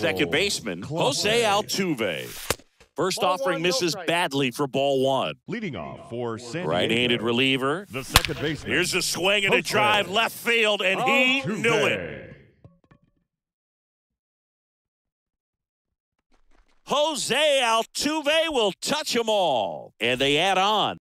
Second baseman, José Altuve. First offering misses badly for ball one. Leading off for San Diego, right-handed reliever. the second baseman. Here's a swing and a drive left field, and he knew it. José Altuve will touch them all, and they add on.